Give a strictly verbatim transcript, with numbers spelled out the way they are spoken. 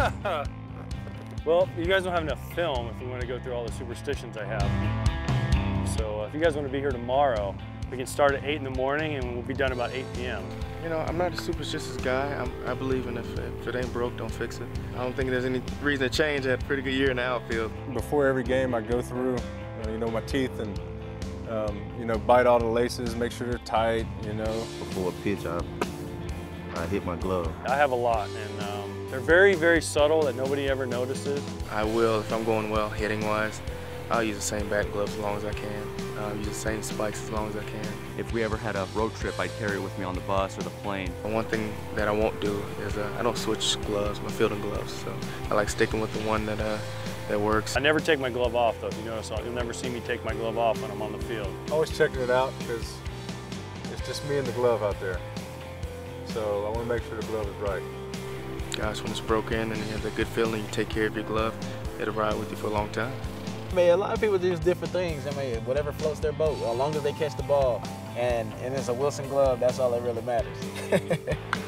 Well, you guys don't have enough film if we want to go through all the superstitions I have. So uh, if you guys want to be here tomorrow, we can start at eight in the morning and we'll be done about eight P M You know, I'm not a superstitious guy. I'm, I believe in if, if it ain't broke, don't fix it. I don't think there's any reason to change. I had a pretty good year in the outfield. Before every game, I go through, uh, you know, my teeth and, um, you know, bite all the laces, make sure they're tight, you know. Before a pitch, I, I hit my glove. I have a lot, and um, they're very, very subtle that nobody ever notices. I will, if I'm going well, hitting-wise, I'll use the same bat and gloves as long as I can. I'll use the same spikes as long as I can. If we ever had a road trip, I'd carry it with me on the bus or the plane. One thing that I won't do is uh, I don't switch gloves, my fielding gloves, so I like sticking with the one that uh, that works. I never take my glove off, though. If you notice, you'll never see me take my glove off when I'm on the field. Always checking it out because it's just me and the glove out there. So I want to make sure the glove is right. Gosh, when it's broken and you have that good feeling, you take care of your glove, it'll ride with you for a long time. I mean, a lot of people do different things. I mean, whatever floats their boat, as long as they catch the ball and, and it's a Wilson glove, that's all that really matters.